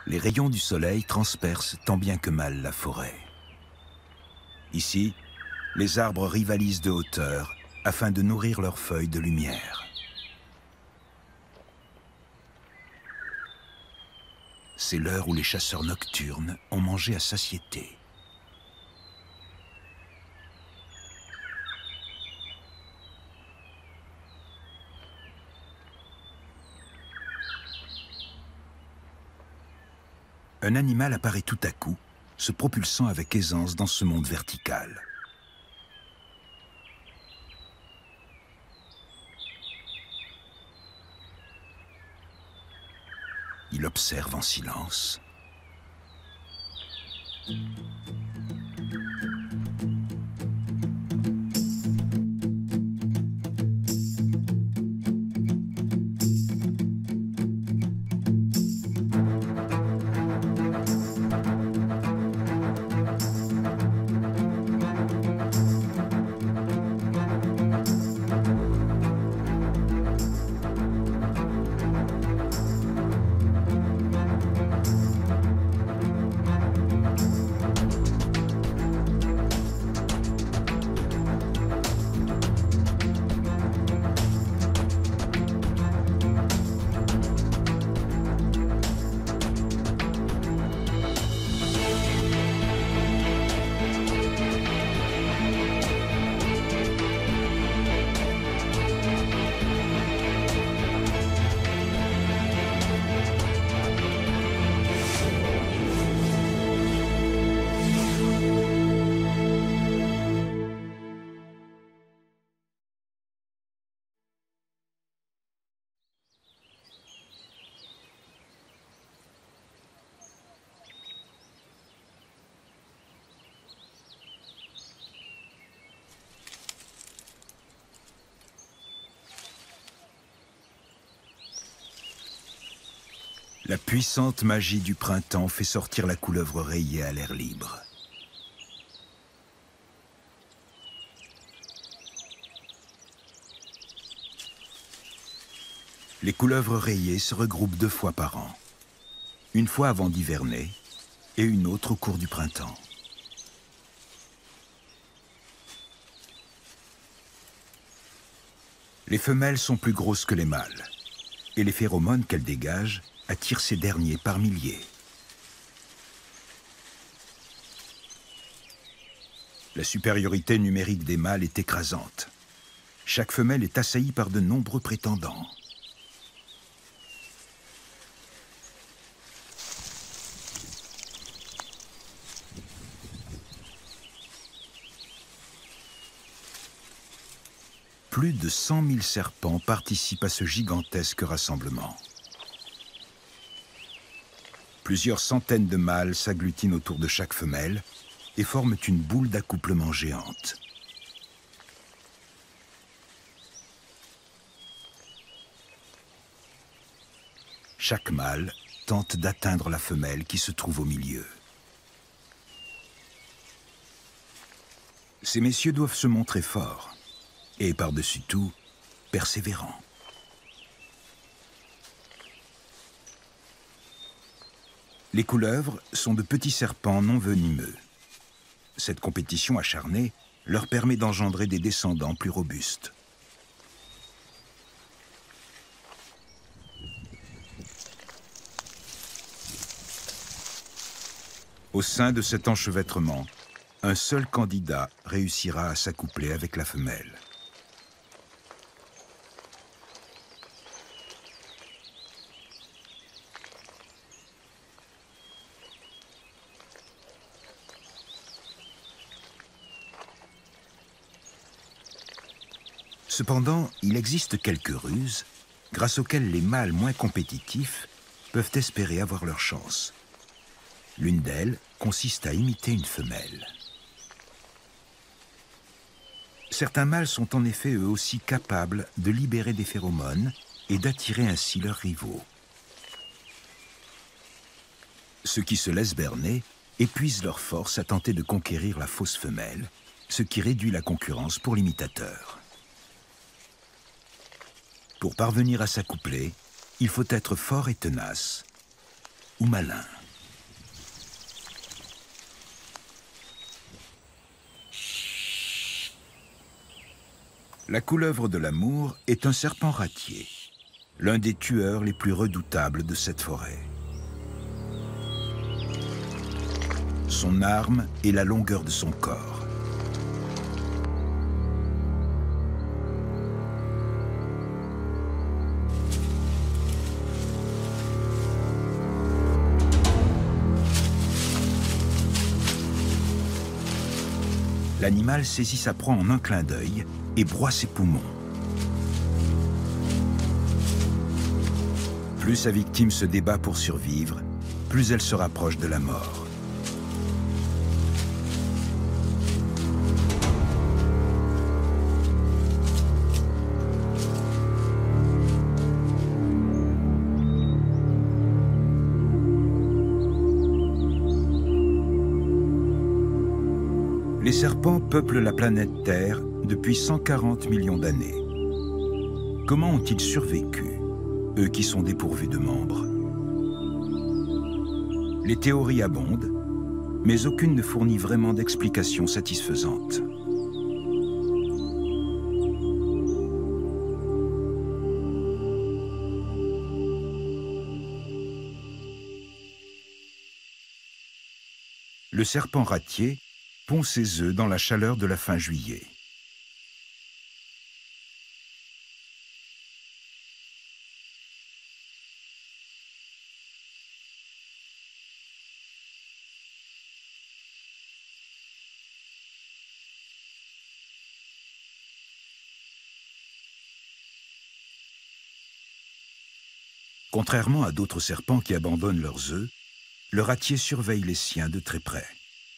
Les rayons du soleil transpercent tant bien que mal la forêt. Ici, les arbres rivalisent de hauteur afin de nourrir leurs feuilles de lumière. C'est l'heure où les chasseurs nocturnes ont mangé à satiété. Un animal apparaît tout à coup, se propulsant avec aisance dans ce monde vertical. Il observe en silence. La puissante magie du printemps fait sortir la couleuvre rayée à l'air libre. Les couleuvres rayées se regroupent 2 fois par an. Une fois avant d'hiverner et une autre au cours du printemps. Les femelles sont plus grosses que les mâles et les phéromones qu'elles dégagent attirent ces derniers par milliers. La supériorité numérique des mâles est écrasante. Chaque femelle est assaillie par de nombreux prétendants. Plus de 100 000 serpents participent à ce gigantesque rassemblement. Plusieurs centaines de mâles s'agglutinent autour de chaque femelle et forment une boule d'accouplement géante. Chaque mâle tente d'atteindre la femelle qui se trouve au milieu. Ces messieurs doivent se montrer forts et, par-dessus tout, persévérants. Les couleuvres sont de petits serpents non venimeux. Cette compétition acharnée leur permet d'engendrer des descendants plus robustes. Au sein de cet enchevêtrement, un seul candidat réussira à s'accoupler avec la femelle. Cependant, il existe quelques ruses grâce auxquelles les mâles moins compétitifs peuvent espérer avoir leur chance. L'une d'elles consiste à imiter une femelle. Certains mâles sont en effet eux aussi capables de libérer des phéromones et d'attirer ainsi leurs rivaux. Ceux qui se laissent berner épuisent leurs forces à tenter de conquérir la fausse femelle, ce qui réduit la concurrence pour l'imitateur. Pour parvenir à s'accoupler, il faut être fort et tenace, ou malin. La couleuvre de l'amour est un serpent ratier, l'un des tueurs les plus redoutables de cette forêt. Son arme est la longueur de son corps. L'animal saisit sa proie en un clin d'œil et broie ses poumons. Plus sa victime se débat pour survivre, plus elle se rapproche de la mort. Les serpents peuplent la planète Terre depuis 140 millions d'années. Comment ont-ils survécu, eux qui sont dépourvus de membres? Les théories abondent, mais aucune ne fournit vraiment d'explication satisfaisante. Le serpent ratier pond ses œufs dans la chaleur de la fin juillet. Contrairement à d'autres serpents qui abandonnent leurs œufs, le ratier surveille les siens de très près.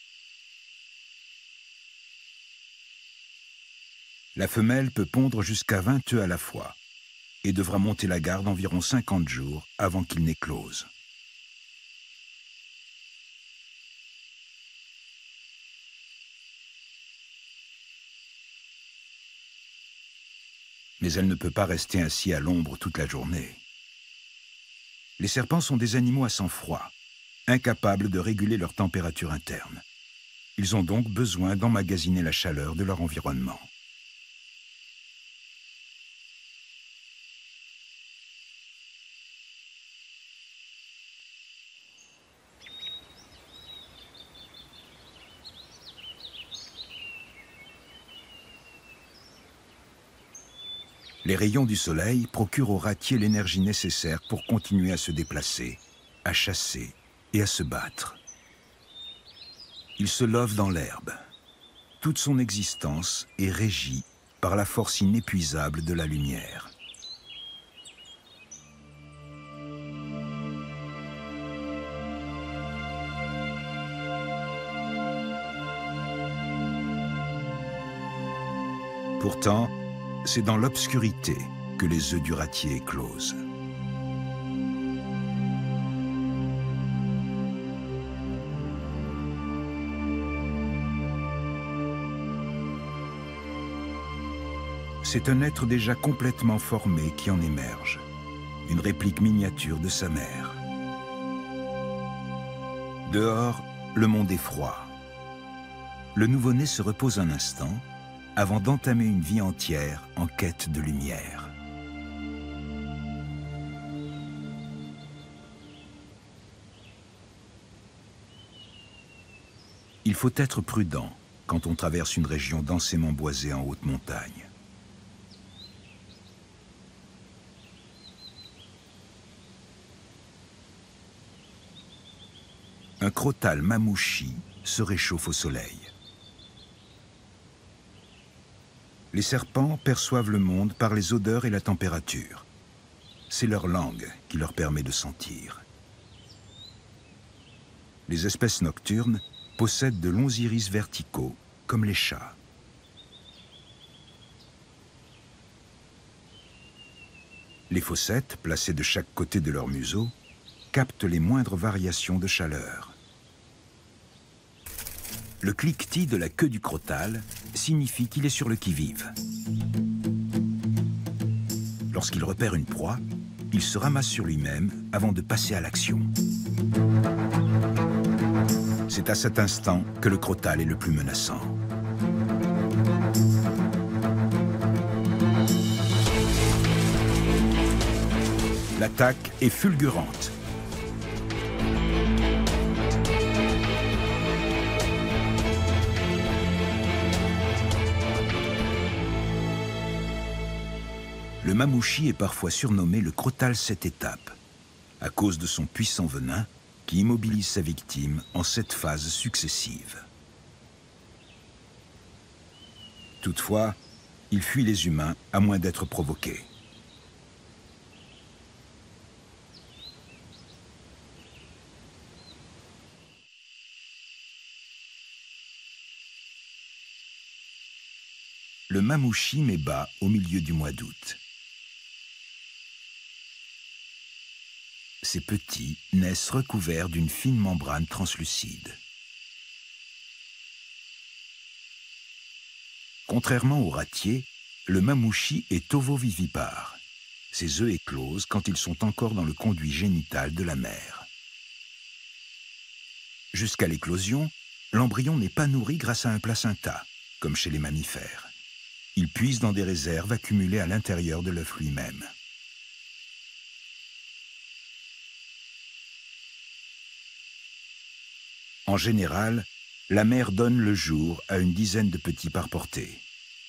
La femelle peut pondre jusqu'à 20 œufs à la fois et devra monter la garde environ 50 jours avant qu'il n'éclose. Mais elle ne peut pas rester ainsi à l'ombre toute la journée. Les serpents sont des animaux à sang froid, incapables de réguler leur température interne. Ils ont donc besoin d'emmagasiner la chaleur de leur environnement. Les rayons du soleil procurent au ratier l'énergie nécessaire pour continuer à se déplacer, à chasser et à se battre. Il se love dans l'herbe. Toute son existence est régie par la force inépuisable de la lumière. Pourtant, c'est dans l'obscurité que les œufs du ratier éclosent. C'est un être déjà complètement formé qui en émerge, une réplique miniature de sa mère. Dehors, le monde est froid. Le nouveau-né se repose un instant avant d'entamer une vie entière en quête de lumière. Il faut être prudent quand on traverse une région densément boisée en haute montagne. Un crotale mamouchi se réchauffe au soleil. Les serpents perçoivent le monde par les odeurs et la température. C'est leur langue qui leur permet de sentir. Les espèces nocturnes possèdent de longs iris verticaux, comme les chats. Les fossettes, placées de chaque côté de leur museau, captent les moindres variations de chaleur. Le cliquetis de la queue du crotale signifie qu'il est sur le qui-vive. Lorsqu'il repère une proie, il se ramasse sur lui-même avant de passer à l'action. C'est à cet instant que le crotale est le plus menaçant. L'attaque est fulgurante. Le mamouchi est parfois surnommé le crotale 7 étapes, à cause de son puissant venin qui immobilise sa victime en 7 phases successives. Toutefois, il fuit les humains à moins d'être provoqué. Le mamouchi met bas au milieu du mois d'août. Ces petits naissent recouverts d'une fine membrane translucide. Contrairement au ratier, le mamouchi est ovovivipare. Ses œufs éclosent quand ils sont encore dans le conduit génital de la mère. Jusqu'à l'éclosion, l'embryon n'est pas nourri grâce à un placenta, comme chez les mammifères. Il puise dans des réserves accumulées à l'intérieur de l'œuf lui-même. En général, la mère donne le jour à une dizaine de petits par portée.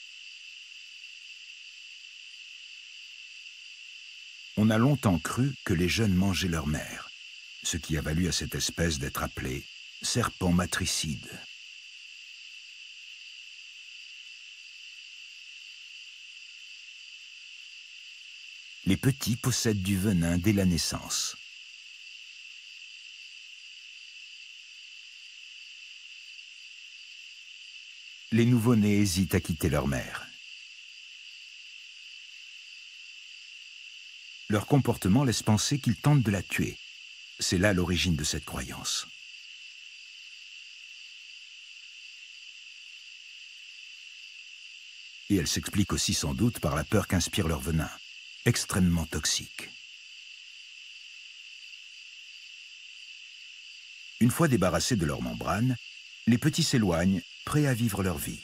On a longtemps cru que les jeunes mangeaient leur mère, ce qui a valu à cette espèce d'être appelée serpent matricide. Les petits possèdent du venin dès la naissance. Les nouveau-nés hésitent à quitter leur mère. Leur comportement laisse penser qu'ils tentent de la tuer. C'est là l'origine de cette croyance. Et elle s'explique aussi sans doute par la peur qu'inspire leur venin, extrêmement toxique. Une fois débarrassés de leur membrane, les petits s'éloignent, prêts à vivre leur vie.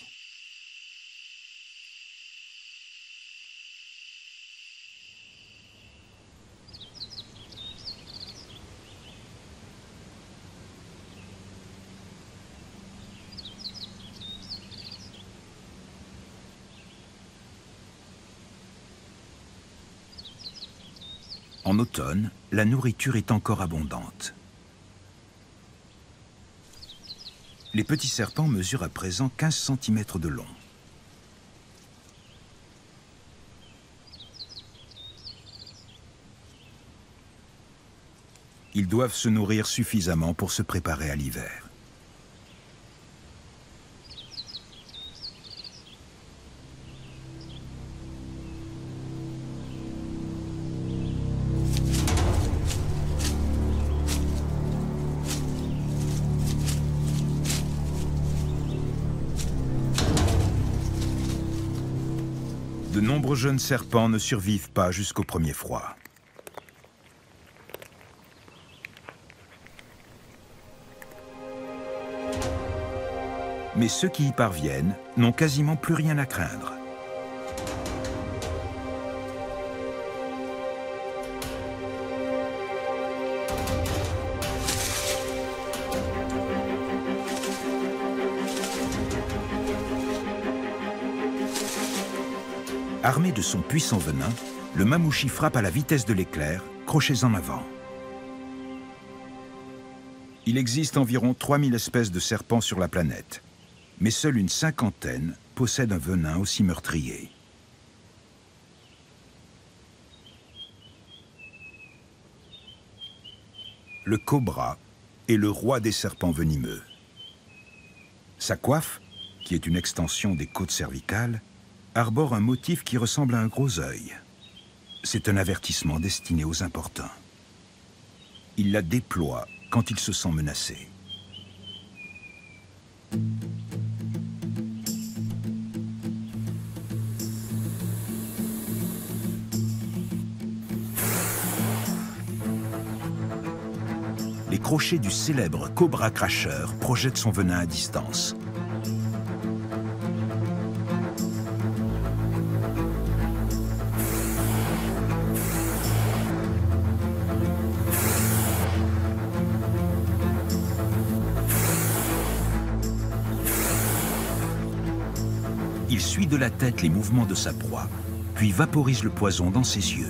En automne, la nourriture est encore abondante. Les petits serpents mesurent à présent 15 cm de long. Ils doivent se nourrir suffisamment pour se préparer à l'hiver. De nombreux jeunes serpents ne survivent pas jusqu'au premier froid. Mais ceux qui y parviennent n'ont quasiment plus rien à craindre. Armé de son puissant venin, le mamouchi frappe à la vitesse de l'éclair, crochets en avant. Il existe environ 3000 espèces de serpents sur la planète, mais seule une cinquantaine possède un venin aussi meurtrier. Le cobra est le roi des serpents venimeux. Sa coiffe, qui est une extension des côtes cervicales, arbore un motif qui ressemble à un gros œil. C'est un avertissement destiné aux importuns. Il la déploie quand il se sent menacé. Les crochets du célèbre cobra cracheur projettent son venin à distance. suit de la tête les mouvements de sa proie, puis vaporise le poison dans ses yeux.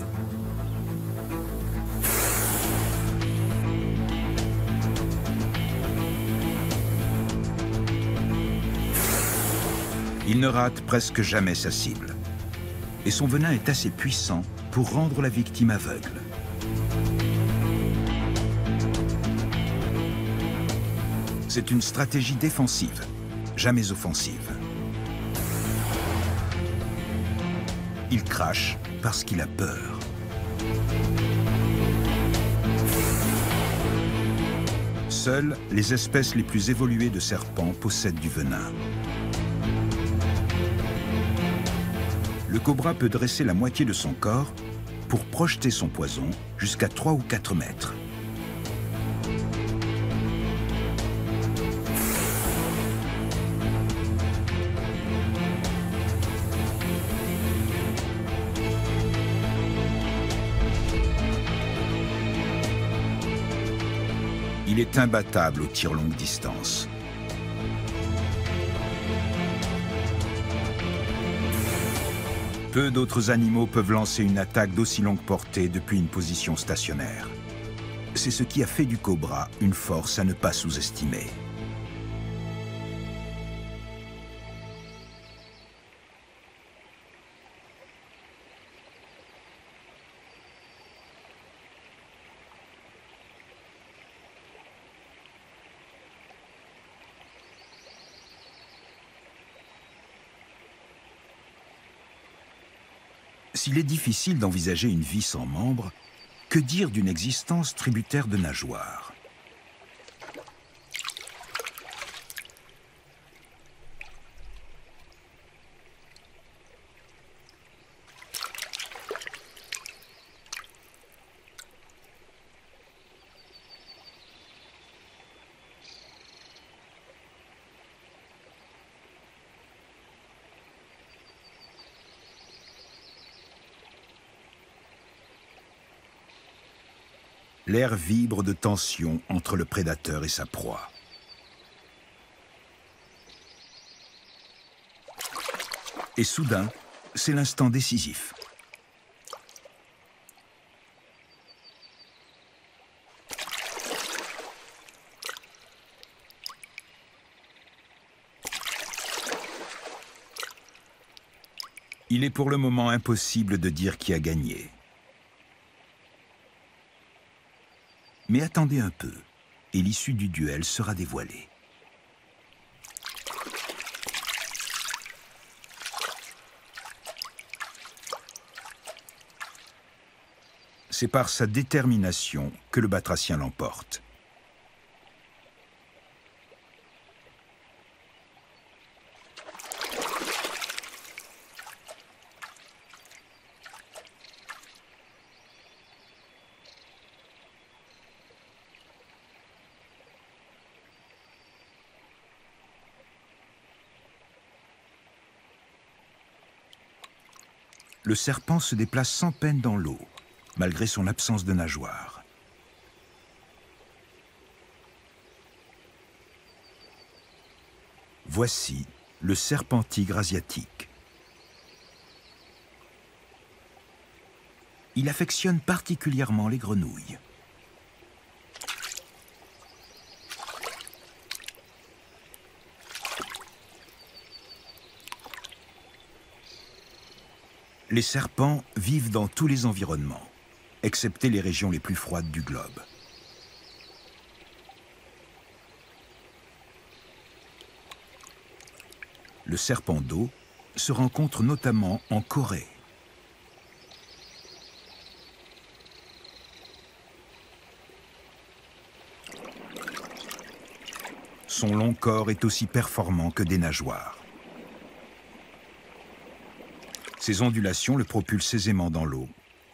Il ne rate presque jamais sa cible. Et son venin est assez puissant pour rendre la victime aveugle. C'est une stratégie défensive, jamais offensive. Il crache parce qu'il a peur. Seules les espèces les plus évoluées de serpents possèdent du venin. Le cobra peut dresser la moitié de son corps pour projeter son poison jusqu'à 3 ou 4 mètres. Il est imbattable au tir longue distance. Peu d'autres animaux peuvent lancer une attaque d'aussi longue portée depuis une position stationnaire. C'est ce qui a fait du cobra une force à ne pas sous-estimer. S'il est difficile d'envisager une vie sans membres, que dire d'une existence tributaire de nageoires? L'air vibre de tension entre le prédateur et sa proie. Et soudain, c'est l'instant décisif. Il est pour le moment impossible de dire qui a gagné. Mais attendez un peu, et l'issue du duel sera dévoilée. C'est par sa détermination que le batracien l'emporte. Le serpent se déplace sans peine dans l'eau, malgré son absence de nageoires. Voici le serpent tigre asiatique. Il affectionne particulièrement les grenouilles. Les serpents vivent dans tous les environnements, excepté les régions les plus froides du globe. Le serpent d'eau se rencontre notamment en Corée. Son long corps est aussi performant que des nageoires. Ses ondulations le propulsent aisément dans l'eau.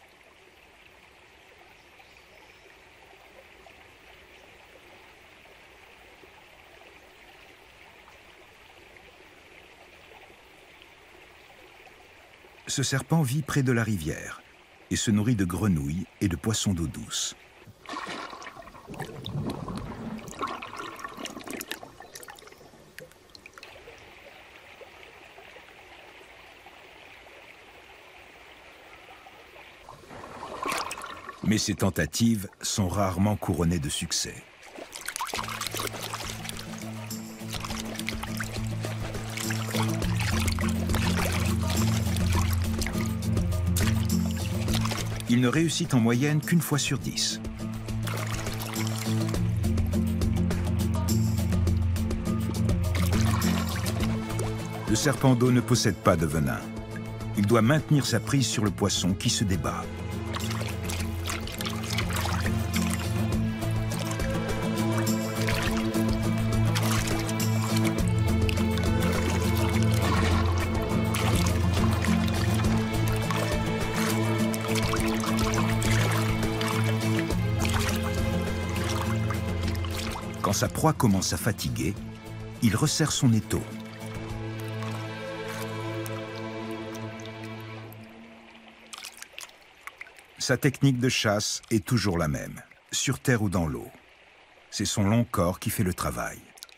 Ce serpent vit près de la rivière et se nourrit de grenouilles et de poissons d'eau douce. Mais ces tentatives sont rarement couronnées de succès. Il ne réussit en moyenne qu'une fois sur 10. Le serpent d'eau ne possède pas de venin. Il doit maintenir sa prise sur le poisson qui se débat. Quand sa proie commence à fatiguer, il resserre son étau. Sa technique de chasse est toujours la même, sur terre ou dans l'eau. C'est son long corps qui fait le travail.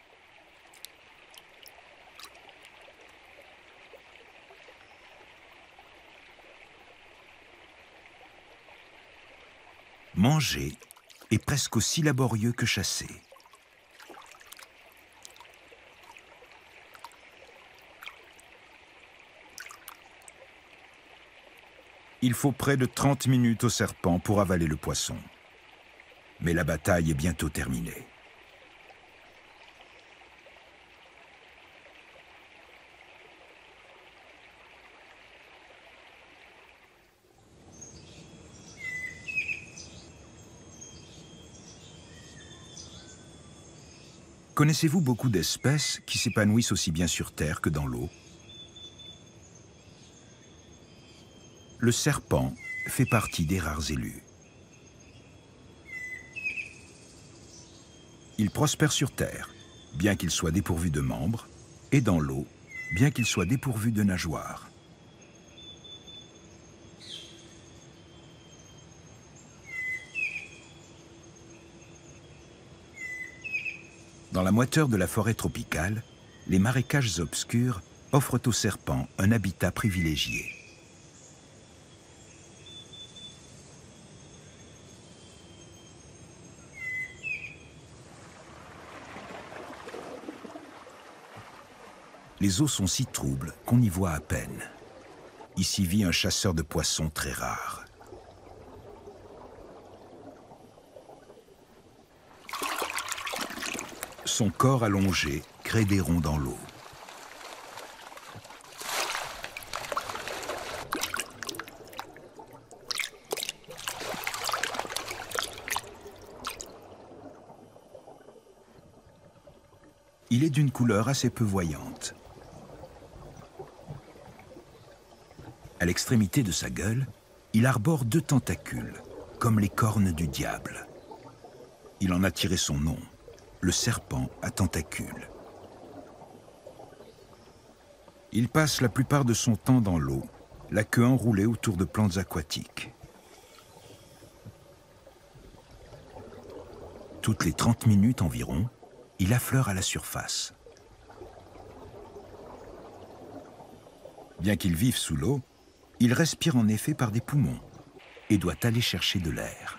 Manger est presque aussi laborieux que chasser. Il faut près de 30 minutes au serpent pour avaler le poisson. Mais la bataille est bientôt terminée. Connaissez-vous beaucoup d'espèces qui s'épanouissent aussi bien sur terre que dans l'eau? Le serpent fait partie des rares élus. Il prospère sur terre, bien qu'il soit dépourvu de membres, et dans l'eau, bien qu'il soit dépourvu de nageoires. Dans la moiteur de la forêt tropicale, les marécages obscurs offrent aux serpents un habitat privilégié. Les eaux sont si troubles qu'on y voit à peine. Ici vit un chasseur de poissons très rare. Son corps allongé crée des ronds dans l'eau. Il est d'une couleur assez peu voyante. À l'extrémité de sa gueule, il arbore 2 tentacules, comme les cornes du diable. Il en a tiré son nom, le serpent à tentacules. Il passe la plupart de son temps dans l'eau, la queue enroulée autour de plantes aquatiques. Toutes les 30 minutes environ, il affleure à la surface. Bien qu'il vive sous l'eau, il respire en effet par des poumons et doit aller chercher de l'air.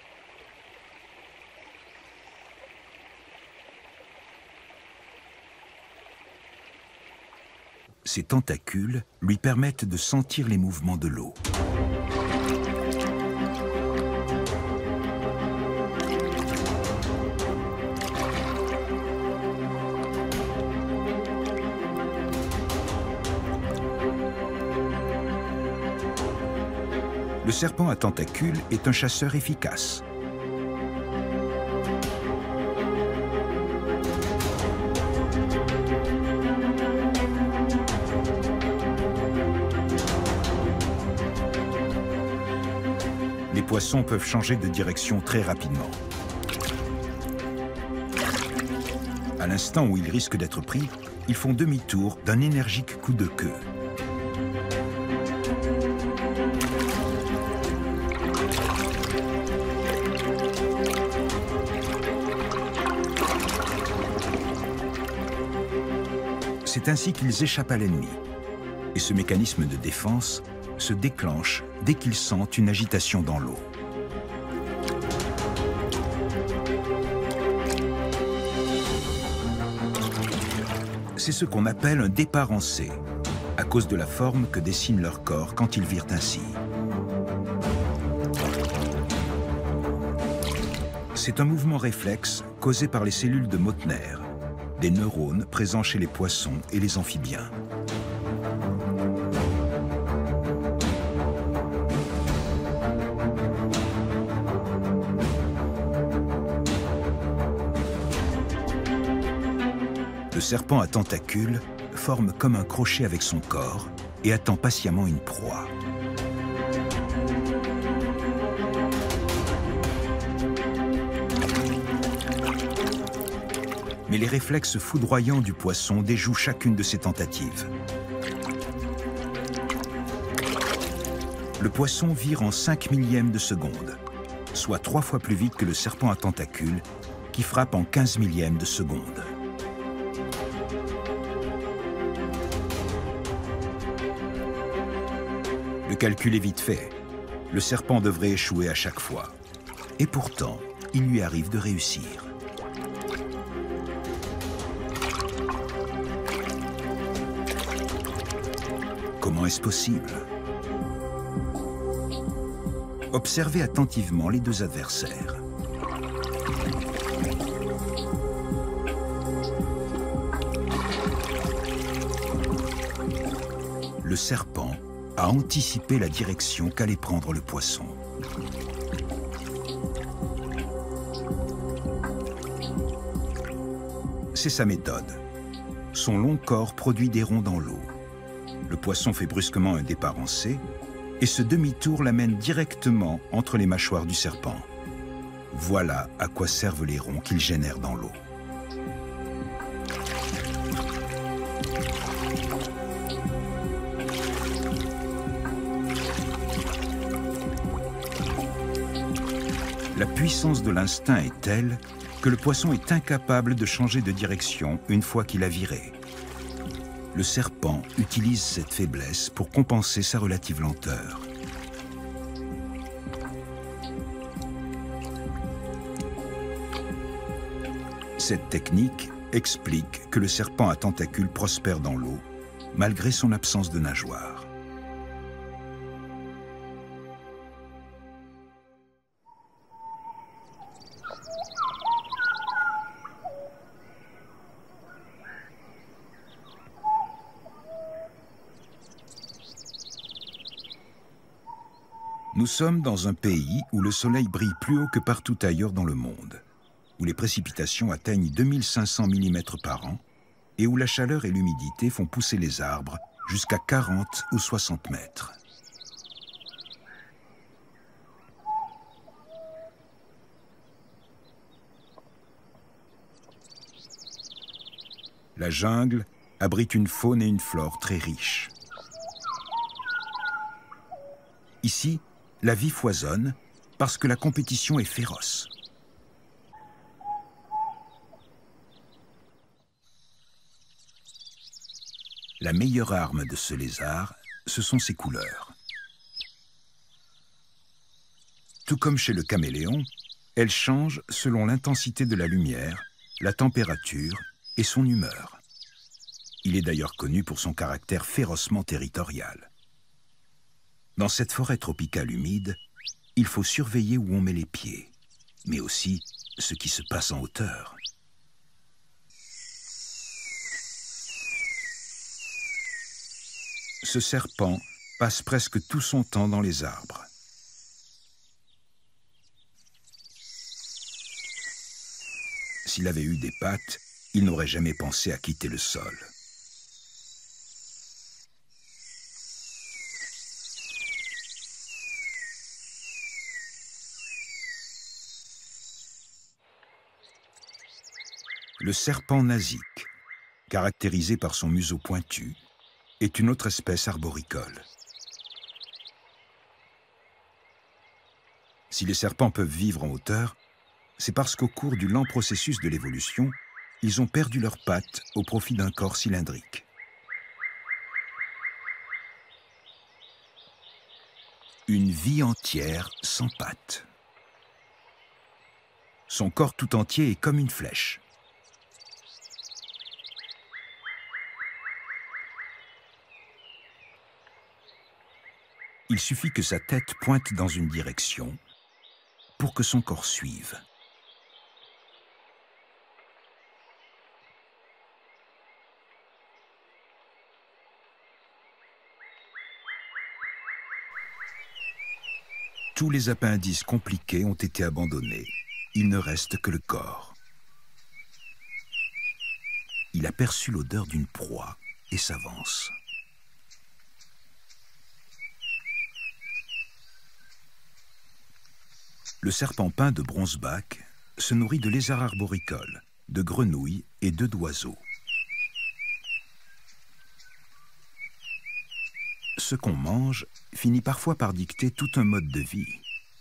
Ses tentacules lui permettent de sentir les mouvements de l'eau. Le serpent à tentacules est un chasseur efficace. Les poissons peuvent changer de direction très rapidement. À l'instant où ils risquent d'être pris, ils font demi-tour d'un énergique coup de queue. C'est ainsi qu'ils échappent à l'ennemi. Et ce mécanisme de défense se déclenche dès qu'ils sentent une agitation dans l'eau. C'est ce qu'on appelle un départ en C, à cause de la forme que dessine leur corps quand ils virent ainsi. C'est un mouvement réflexe causé par les cellules de Meutner, des neurones présents chez les poissons et les amphibiens. Le serpent à tentacules forme comme un crochet avec son corps et attend patiemment une proie. Mais les réflexes foudroyants du poisson déjouent chacune de ses tentatives. Le poisson vire en 5 millièmes de seconde, soit 3 fois plus vite que le serpent à tentacules qui frappe en 15 millièmes de seconde. Le calcul est vite fait. Le serpent devrait échouer à chaque fois. Et pourtant, il lui arrive de réussir. Comment est-ce possible? Observez attentivement les deux adversaires. Le serpent a anticipé la direction qu'allait prendre le poisson. C'est sa méthode. Son long corps produit des ronds dans l'eau. Le poisson fait brusquement un départ en C et ce demi-tour l'amène directement entre les mâchoires du serpent. Voilà à quoi servent les ronds qu'il génère dans l'eau. La puissance de l'instinct est telle que le poisson est incapable de changer de direction une fois qu'il a viré. Le serpent utilise cette faiblesse pour compenser sa relative lenteur. Cette technique explique que le serpent à tentacules prospère dans l'eau, malgré son absence de nageoires. Nous sommes dans un pays où le soleil brille plus haut que partout ailleurs dans le monde, où les précipitations atteignent 2500 mm par an et où la chaleur et l'humidité font pousser les arbres jusqu'à 40 ou 60 mètres. La jungle abrite une faune et une flore très riches. Ici, la vie foisonne parce que la compétition est féroce. La meilleure arme de ce lézard, ce sont ses couleurs. Tout comme chez le caméléon, elles changent selon l'intensité de la lumière, la température et son humeur. Il est d'ailleurs connu pour son caractère férocement territorial. Dans cette forêt tropicale humide, il faut surveiller où on met les pieds, mais aussi ce qui se passe en hauteur. Ce serpent passe presque tout son temps dans les arbres. S'il avait eu des pattes, il n'aurait jamais pensé à quitter le sol. Le serpent nasique, caractérisé par son museau pointu, est une autre espèce arboricole. Si les serpents peuvent vivre en hauteur, c'est parce qu'au cours du lent processus de l'évolution, ils ont perdu leurs pattes au profit d'un corps cylindrique. Une vie entière sans pattes. Son corps tout entier est comme une flèche. Il suffit que sa tête pointe dans une direction pour que son corps suive. Tous les appendices compliqués ont été abandonnés. Il ne reste que le corps. Il a perçu l'odeur d'une proie et s'avance. Le serpent peint de Bronzeback se nourrit de lézards arboricoles, de grenouilles et d'œufs d'oiseaux. Ce qu'on mange finit parfois par dicter tout un mode de vie.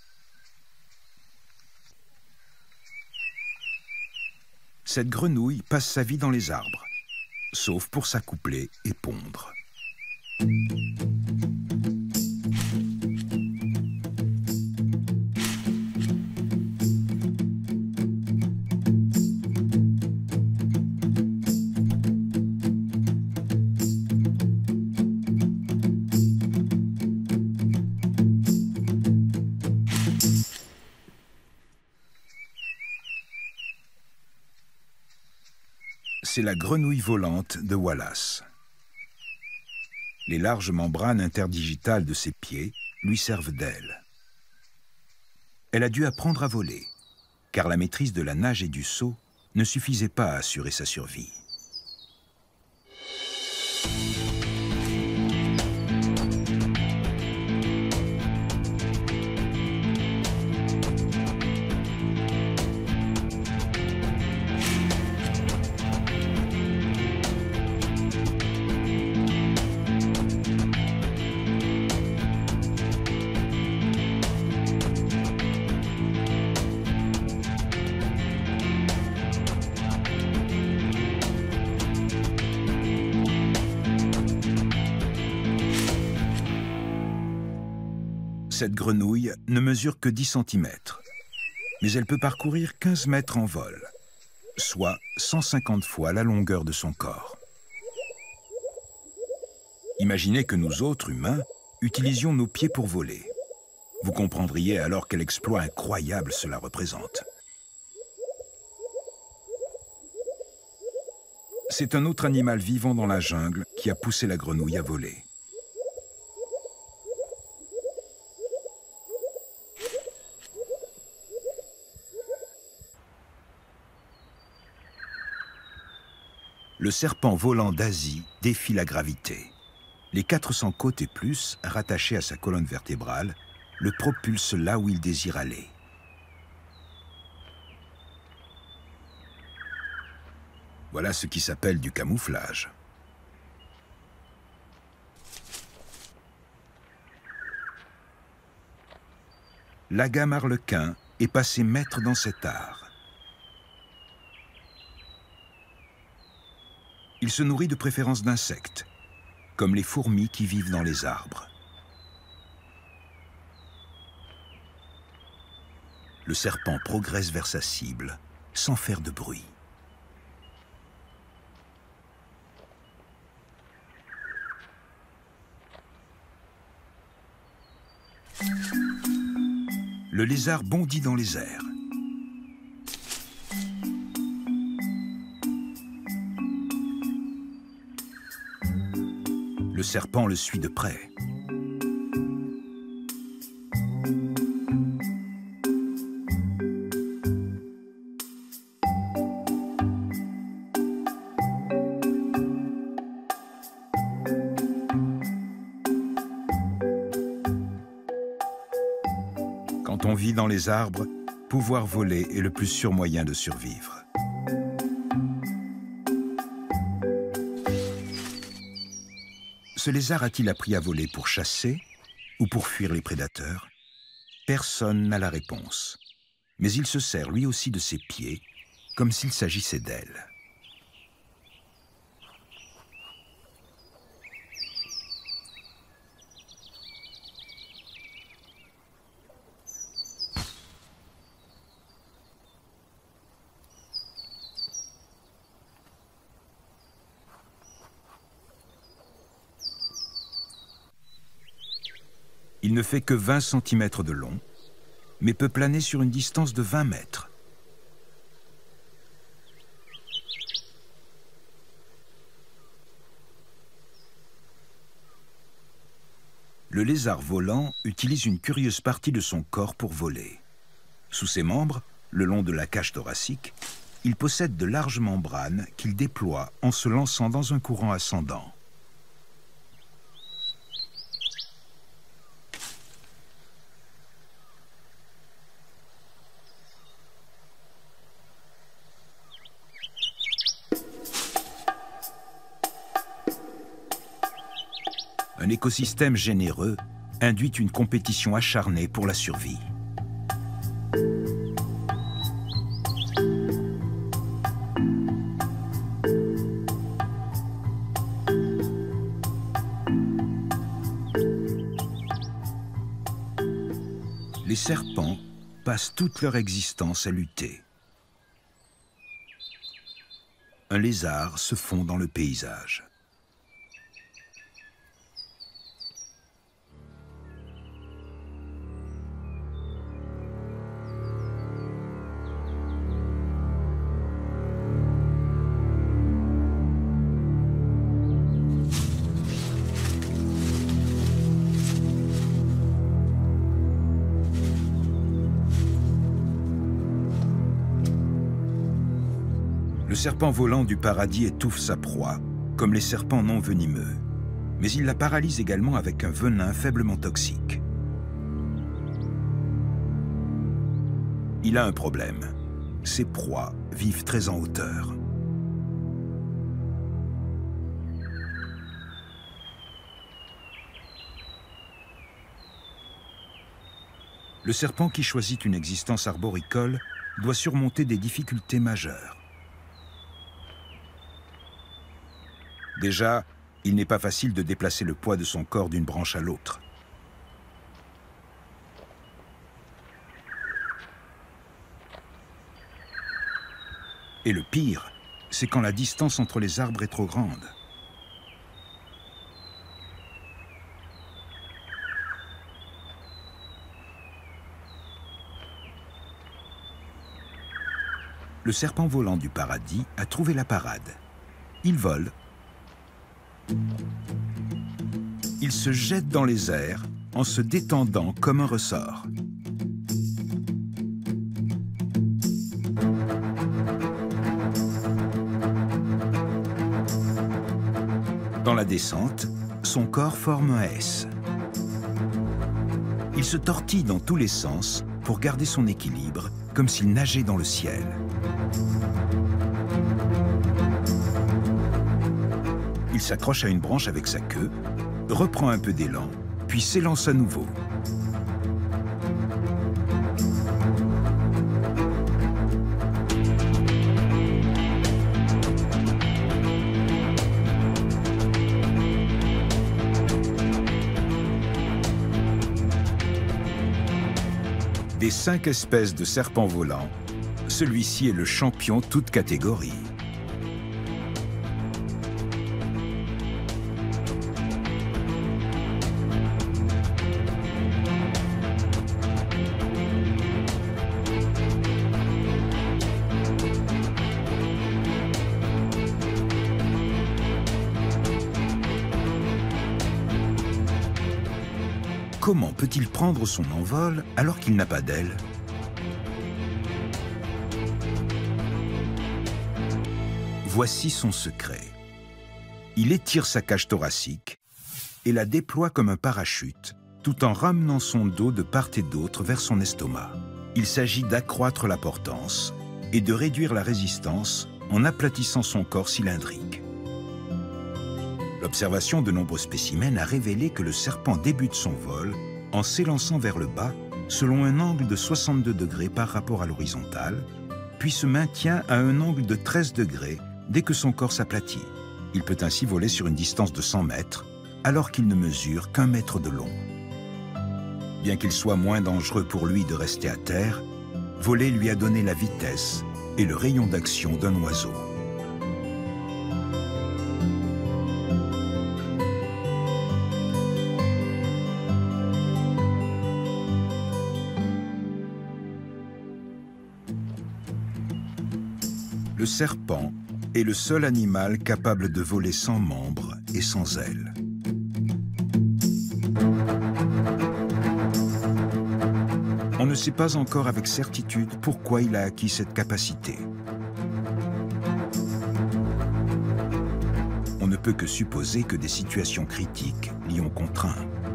Cette grenouille passe sa vie dans les arbres, sauf pour s'accoupler et pondre. C'est la grenouille volante de Wallace. Les larges membranes interdigitales de ses pieds lui servent d'aile. Elle a dû apprendre à voler, car la maîtrise de la nage et du saut ne suffisait pas à assurer sa survie. Cette grenouille ne mesure que 10 cm, mais elle peut parcourir 15 mètres en vol, soit 150 fois la longueur de son corps. Imaginez que nous autres, humains, utilisions nos pieds pour voler. Vous comprendriez alors quel exploit incroyable cela représente. C'est un autre animal vivant dans la jungle qui a poussé la grenouille à voler. Le serpent volant d'Asie défie la gravité. Les 400 côtes et plus, rattachées à sa colonne vertébrale, le propulsent là où il désire aller. Voilà ce qui s'appelle du camouflage. L'agame arlequin est passé maître dans cet art. Il se nourrit de préférence d'insectes, comme les fourmis qui vivent dans les arbres. Le serpent progresse vers sa cible sans faire de bruit. Le lézard bondit dans les airs. Le serpent le suit de près. Quand on vit dans les arbres, pouvoir voler est le plus sûr moyen de survivre. Ce lézard a-t-il appris à voler pour chasser ou pour fuir les prédateurs? Personne n'a la réponse. Mais il se sert lui aussi de ses pieds, comme s'il s'agissait d'ailes. Il ne fait que 20 cm de long, mais peut planer sur une distance de 20 mètres. Le lézard volant utilise une curieuse partie de son corps pour voler. Sous ses membres, le long de la cage thoracique, il possède de larges membranes qu'il déploie en se lançant dans un courant ascendant. Un écosystème généreux induit une compétition acharnée pour la survie. Les serpents passent toute leur existence à lutter. Un lézard se fond dans le paysage. Le serpent volant du paradis étouffe sa proie, comme les serpents non venimeux. Mais il la paralyse également avec un venin faiblement toxique. Il a un problème. Ses proies vivent très en hauteur. Le serpent qui choisit une existence arboricole doit surmonter des difficultés majeures. Déjà, il n'est pas facile de déplacer le poids de son corps d'une branche à l'autre. Et le pire, c'est quand la distance entre les arbres est trop grande. Le serpent volant du paradis a trouvé la parade. Il vole. Il se jette dans les airs en se détendant comme un ressort. Dans la descente, son corps forme un S. Il se tortille dans tous les sens pour garder son équilibre, comme s'il nageait dans le ciel. Il s'accroche à une branche avec sa queue, reprend un peu d'élan, puis s'élance à nouveau. Des 5 espèces de serpents volants, celui-ci est le champion toute catégorie. Comment peut-il prendre son envol alors qu'il n'a pas d'aile? Voici son secret. Il étire sa cage thoracique et la déploie comme un parachute, tout en ramenant son dos de part et d'autre vers son estomac. Il s'agit d'accroître la portance et de réduire la résistance en aplatissant son corps cylindrique. L'observation de nombreux spécimens a révélé que le serpent débute son vol en s'élançant vers le bas selon un angle de 62 degrés par rapport à l'horizontale, puis se maintient à un angle de 13 degrés dès que son corps s'aplatit. Il peut ainsi voler sur une distance de 100 mètres, alors qu'il ne mesure qu'1 mètre de long. Bien qu'il soit moins dangereux pour lui de rester à terre, voler lui a donné la vitesse et le rayon d'action d'un oiseau. Le serpent est le seul animal capable de voler sans membres et sans ailes. On ne sait pas encore avec certitude pourquoi il a acquis cette capacité. On ne peut que supposer que des situations critiques l'y ont contraint.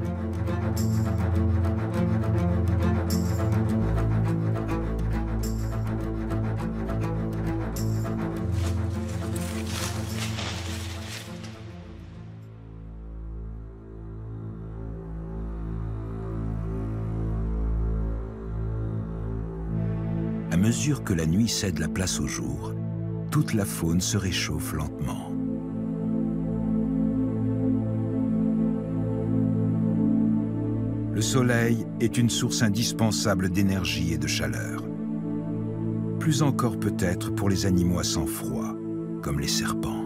À mesure que la nuit cède la place au jour, toute la faune se réchauffe lentement. Le soleil est une source indispensable d'énergie et de chaleur. Plus encore peut-être pour les animaux à sang froid, comme les serpents.